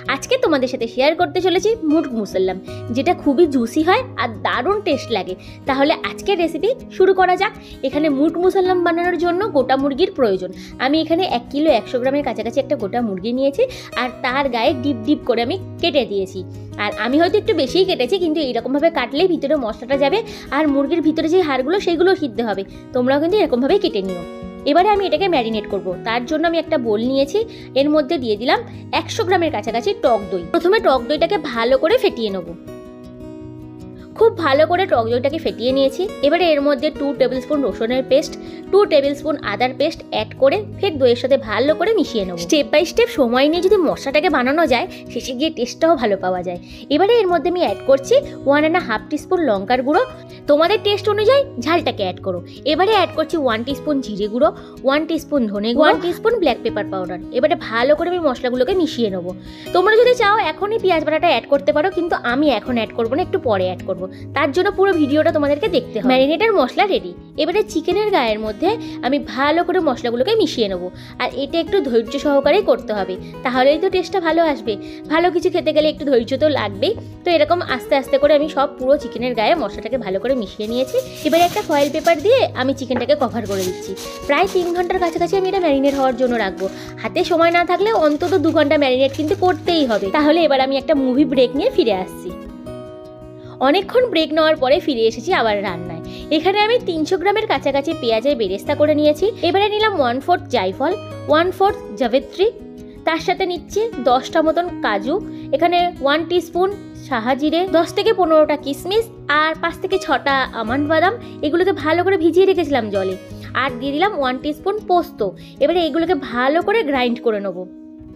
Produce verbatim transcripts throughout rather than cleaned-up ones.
আজকে তোমাদের সাথে শেয়ার করতে চলেছি মুরগ মুসাল্লাম, যেটা খুবই জুসি হয় আর দারুণ টেস্ট লাগে। তাহলে আজকের রেসিপি শুরু করা যাক। এখানে মুরগ মুসাল্লাম বানানোর জন্য গোটা মুরগির প্রয়োজন। আমি এখানে এক কিলো একশো গ্রামের কাছাকাছি একটা গোটা মুরগি নিয়েছি, আর তার গায়ে ডিপ ডিপ করে আমি কেটে দিয়েছি। আর আমি হয়তো একটু বেশিই কেটেছি, কিন্তু এইরকমভাবে কাটলেই ভিতরে মশলাটা যাবে, আর মুরগির ভিতরে যে হাড়গুলো সেইগুলো সিদ্ধ হবে। তোমরাও কিন্তু এরকমভাবেই কেটে নিও। এবারে আমি এটাকে ম্যারিনেট করব। তার জন্য আমি একটা বোল নিয়েছি, এর মধ্যে দিয়ে দিলাম একশো গ্রামের কাছাকাছি টক দই। প্রথমে টক দইটাকে ভালো করে ফেটিয়ে নেব। খুব ভালো করে টক দইটাকে ফেটিয়ে নিয়েছি। এবারে এর মধ্যে টু টেবিল স্পুন রসুনের পেস্ট, টু টেবিল স্পুন আদার পেস্ট অ্যাড করে ফের দইয়ের সাথে ভালো করে মিশিয়ে নেব। স্টেপ বাই স্টেপ সময় নিয়ে যদি মশলাটাকে বানানো যায়, শেষে গিয়ে টেস্টটাও ভালো পাওয়া যায়। এবারে এর মধ্যে আমি অ্যাড করছি ওয়ান অ্যান্ড হাফ টিস্পুন লঙ্কার গুঁড়ো। তোমাদের টেস্ট অনুযায়ী ঝালটাকে অ্যাড করো। এবারে অ্যাড করছি ওয়ান টিস্পুন জিরে গুঁড়ো, ওয়ান টিস্পুন ধনে গুঁড়ো, one teaspoon black pepper powder. এবারে ভালো করে আমি মশলাগুলোকে মিশিয়ে নেবো। তোমরা যদি চাও এখনই পেঁয়াজ বাটাটা অ্যাড করতে পারো, কিন্তু আমি এখন অ্যাড করবো না, একটু পরে অ্যাড করবো। তার জন্য পুরো ভিডিওটা তোমাদেরকে দেখতে হবে। ম্যারিনেটের মশলা রেডি। এবারে চিকেনের গায়ের মধ্যে আমি ভালো করে মশলাগুলোকে মিশিয়ে নেবো। আর এটা একটু ধৈর্য সহকারেই করতে হবে, তাহলেই তো টেস্টটা ভালো আসবে। ভালো কিছু খেতে গেলে একটু ধৈর্য তো লাগবেই। তো এরকম আস্তে আস্তে করে আমি সব পুরো চিকেনের গায়ে মশলাটাকে ভালো করে মিশিয়ে নিয়েছি। এবারে একটা ফয়েল পেপার দিয়ে আমি চিকেনটাকে কভার করে দিচ্ছি। প্রায় তিন ঘন্টার কাছাকাছি আমি এটা ম্যারিনেট হওয়ার জন্য রাখবো। হাতে সময় না থাকলে অন্তত দু ঘন্টা ম্যারিনেট কিন্তু করতেই হবে। তাহলে এবার আমি একটা মুভি ব্রেক নিয়ে ফিরে আসছি। অনেকক্ষণ ব্রেক নেওয়ার পরে ফিরে এসেছি আবার রান্নায়। এখানে আমি তিনশো গ্রামের কাছাকাছি পেঁয়াজের বেরেস্তা করে নিয়েছি। এবারে নিলাম ওয়ান ফোর্থ জায়ফল, ওয়ান ফোর্থ জাবিত্রী, তার সাথে নিচ্ছি দশটা মতন কাজু, এখানে ওয়ান টিস্পুন শাহাজিরে, দশ থেকে পনেরোটা কিশমিশ, আর পাঁচ থেকে ছটা আমন্ড বাদাম। এগুলোকে ভালো করে ভিজিয়ে রেখেছিলাম জলে। আর দিয়ে দিলাম ওয়ান টিস্পুন পোস্ত। এবারে এগুলোকে ভালো করে গ্রাইন্ড করে নেবো।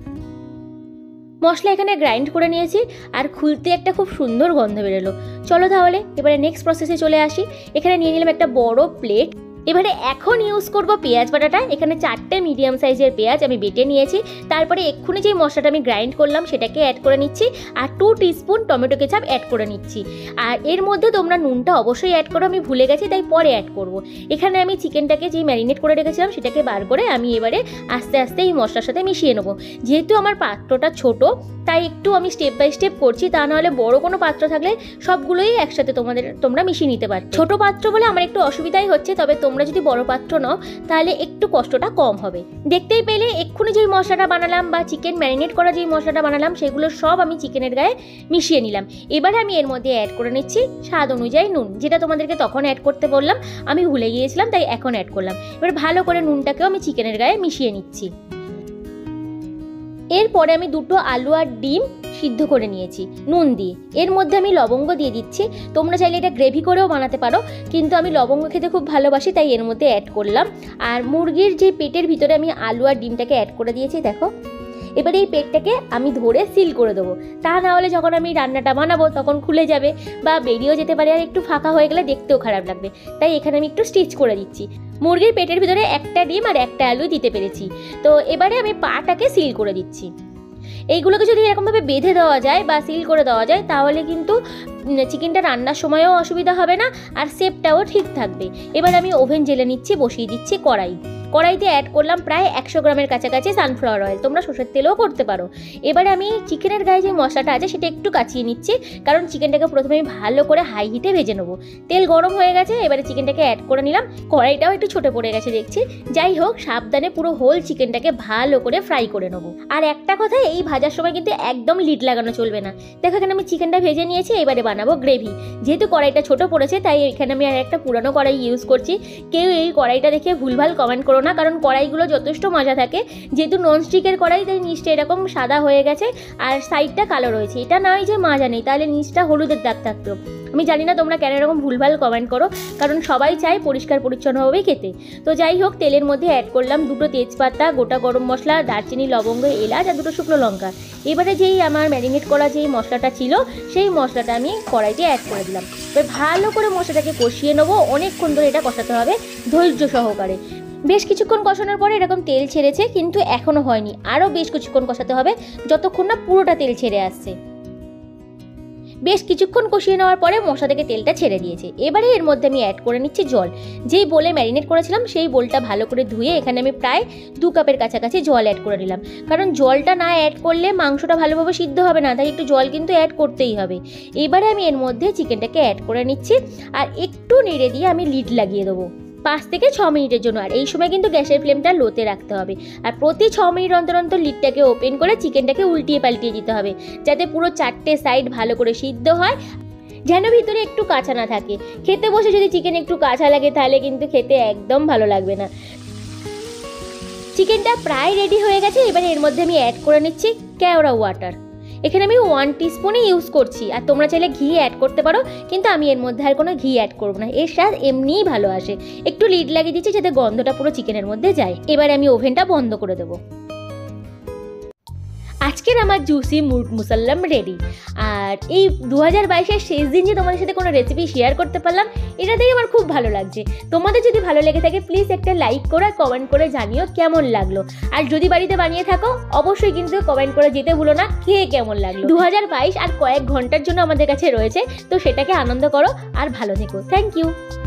মশলা এখানে গ্রাইন্ড করে নিয়েছি, আর খুলতে একটা খুব সুন্দর গন্ধ বেরোলো। চলো তাহলে এবারে নেক্সট প্রসেসে চলে আসি। এখানে নিয়ে নিলাম একটা বড় প্লেট। এবারে এখন ইউজ করব পেঁয়াজ বাটাটা। এখানে চারটে মিডিয়াম সাইজের পেঁয়াজ আমি বেটে নিয়েছি। তারপরে এক্ষুনি যেই মশলাটা আমি গ্রাইন্ড করলাম সেটাকে অ্যাড করে নিচ্ছি, আর two teaspoon tomato ketchup add করে নিচ্ছি। আর এর মধ্যে তোমরা নুনটা অবশ্যই অ্যাড করো, আমি ভুলে গেছি তাই পরে অ্যাড করব। এখানে আমি চিকেনটাকে যেই ম্যারিনেট করে রেখেছিলাম সেটাকে বার করে আমি এবারে আস্তে আস্তে এই মশলার সাথে মিশিয়ে নেবো। যেহেতু আমার পাত্রটা ছোট, তাই একটু আমি স্টেপ বাই স্টেপ করছি। তা নাহলে বড় কোনো পাত্র থাকলে সবগুলোই একসাথে তোমাদের তোমরা মিশিয়ে নিতে পারো। ছোট পাত্র বলে আমার একটু অসুবিধাই হচ্ছে, তবে তোমরা যদি বড় পাত্র নাও তাহলে একটু কষ্টটা কম হবে। দেখতেই পেলে এক্ষুনি যেই মশলাটা বানালাম বা চিকেন ম্যারিনেট করা যেই মশলাটা বানালাম সেগুলো সব আমি চিকেনের গায়ে মিশিয়ে নিলাম। এবারে আমি এর মধ্যে অ্যাড করে নিচ্ছি স্বাদ অনুযায়ী নুন, যেটা তোমাদেরকে তখন অ্যাড করতে বললাম, আমি ভুলে গিয়েছিলাম তাই এখন অ্যাড করলাম। এবার ভালো করে নুনটাকেও আমি চিকেনের গায়ে মিশিয়ে নিচ্ছি। এরপরে আমি দুটো আলু আর ডিম সিদ্ধ করে নিয়েছি নুন দিয়ে। এর মধ্যে আমি লবঙ্গ দিয়ে দিচ্ছি। তোমরা চাইলে এটা গ্রেভি করেও বানাতে পারো, কিন্তু আমি লবঙ্গ খেতে খুব ভালোবাসি তাই এর মধ্যে অ্যাড করলাম। আর মুরগির যে পেটের ভিতরে আমি আলু আর ডিমটাকে অ্যাড করে দিয়েছি, দেখো। এবারে এই পেটটাকে আমি ধরে সিল করে দেবো। তা না হলে যখন আমি রান্নাটা বানাবো তখন খুলে যাবে বা বেরিয়েও যেতে পারে, আর একটু ফাঁকা হয়ে গেলে দেখতেও খারাপ লাগবে। তাই এখানে আমি একটু স্টিচ করে দিচ্ছি। মুরগির পেটের ভিতরে একটা ডিম আর একটা আলু দিতে পেরেছি। তো এবারে আমি পাটাকে সিল করে দিচ্ছি। এইগুলোকে যদি এরকমভাবে বেঁধে দেওয়া যায় বা সিল করে দেওয়া যায় তাহলে কিন্তু চিকেনটা রান্নার সময়ও অসুবিধা হবে না, আর শেপটাও ঠিক থাকবে। এবার আমি ওভেন জেলে নিচ্ছি, বসিয়ে দিচ্ছি কড়াই। কড়াইতে অ্যাড করলাম প্রায় একশো গ্রামের কাছাকাছি সানফ্লাওয়ার অয়েল। তোমরা সরষের তেলও করতে পারো। এবারে আমি চিকেনের গায়ে যে মশলাটা আছে সেটা একটু কাচিয়ে নিচ্ছি, কারণ চিকেনটাকে প্রথমে আমি ভালো করে হাই হিটে ভেজে নেবো। তেল গরম হয়ে গেছে, এবারে চিকেনটাকে অ্যাড করে নিলাম। কড়াইটাও একটু ছোটো পড়ে গেছে দেখছি। যাই হোক, সাবধানে পুরো হোল চিকেনটাকে ভালো করে ফ্রাই করে নেবো। আর একটা কথা, এই ভাজার সময় কিন্তু একদম লিড লাগানো চলবে না। দেখো এখানে আমি চিকেনটা ভেজে নিয়েছি। এবারে বানাবো গ্রেভি। যেহেতু কড়াইটা ছোটো পড়েছে তাই এখানে আমি আর একটা পুরানো কড়াই ইউজ করছি। কেউ এই কড়াইটা দেখে ভুলভাল কমেন্ট করো না, কারণ কড়াইগুলো যথেষ্ট মজা থাকে। যেহেতু ননস্টিকের কড়াই তাই নিচটা এরকম সাদা হয়ে গেছে আর সাইডটা কালো রয়েছে। এটা নয় যে মাজা নেই, তাহলে নিচটা হলুদের দাগ থাকতো। আমি জানি না তোমরা কেন এরকম ভুলভাল কমেন্ট করো, কারণ সবাই চায় পরিষ্কার পরিচ্ছন্নভাবেই খেতে। তো যাই হোক, তেলের মধ্যে অ্যাড করলাম দুটো তেজপাতা, গোটা গরম মশলা, দারচিনি, লবঙ্গ, এলাচ আর দুটো শুকনো লঙ্কা। এবারে যেই আমার ম্যারিনেট করা যেই মশলাটা ছিল সেই মশলাটা আমি কড়াইতে অ্যাড করে দিলাম। এবার ভালো করে মশলাটাকে কষিয়ে নেবো। অনেকক্ষণ ধরে এটা কষাতে হবে ধৈর্য সহকারে। বেশ কিছুক্ষণ কষানোর পরে এরকম তেল ছেড়েছে, কিন্তু এখনো হয়নি। আরও বেশ কিছুক্ষণ কষাতে হবে যতক্ষণ না পুরোটা তেল ছেড়ে আসছে। বেশ কিছুক্ষণ কষিয়ে নেওয়ার পরে মশলা থেকে তেলটা ছেড়ে দিয়েছে। এবারে এর মধ্যে আমি অ্যাড করে নিচ্ছি জল। যেই বোলে ম্যারিনেট করেছিলাম সেই বোলটা ভালো করে ধুয়ে এখানে আমি প্রায় দু কাপের কাছাকাছি জল অ্যাড করে নিলাম, কারণ জলটা না অ্যাড করলে মাংসটা ভালোভাবে সিদ্ধ হবে না, তাই একটু জল কিন্তু অ্যাড করতেই হবে। এবারে আমি এর মধ্যে চিকেনটাকে অ্যাড করে নিচ্ছি আর একটু নেড়ে দিয়ে আমি লিড লাগিয়ে দেবো পাঁচ থেকে ছ মিনিটের জন্য। আর এই সময় কিন্তু গ্যাসের ফ্লেমটা লোতে রাখতে হবে, আর প্রতি ছ মিনিট অন্তর অন্তর লিডটাকে ওপেন করে চিকেনটাকে উল্টিয়ে পাল্টিয়ে দিতে হবে, যাতে পুরো চারটে সাইড ভালো করে সিদ্ধ হয়, যেন ভিতরে একটু কাঁচা না থাকে। খেতে বসে যদি চিকেন একটু কাঁচা লাগে তাহলে কিন্তু খেতে একদম ভালো লাগবে না। চিকেনটা প্রায় রেডি হয়ে গেছে। এবারে এর মধ্যে আমি অ্যাড করে নিচ্ছি কেওড়া ওয়াটার। এখানে আমি ওয়ান টিস্পুনই ইউজ করছি, আর তোমরা চাইলে ঘি অ্যাড করতে পারো, কিন্তু আমি এর মধ্যে আর কোনো ঘি অ্যাড করবো না, এর স্বাদ এমনিই ভালো আসে। একটু লিড লাগিয়ে দিচ্ছি যাতে গন্ধটা পুরো চিকেনের মধ্যে যায়। এবারে আমি ওভেনটা বন্ধ করে দেবো। আজকের আমার জুসি মুরগ মুসাল্লাম রেডি। আর এই দু হাজার বাইশের শেষ দিন যে তোমাদের সাথে কোনো রেসিপি শেয়ার করতে পারলাম, এটাতেই আমার খুব ভালো লাগছে। তোমাদের যদি ভালো লেগে থাকে প্লিজ একটা লাইক করো আর কমেন্ট করে জানিও কেমন লাগলো। আর যদি বাড়িতে বানিয়ে থাকো অবশ্যই কিন্তু কমেন্ট করে যেতে ভুলো না খেয়ে কেমন লাগলো। দু হাজার বাইশ আর কয়েক ঘন্টার জন্য আমাদের কাছে রয়েছে, তো সেটাকে আনন্দ করো আর ভালো থেকো। Thank you.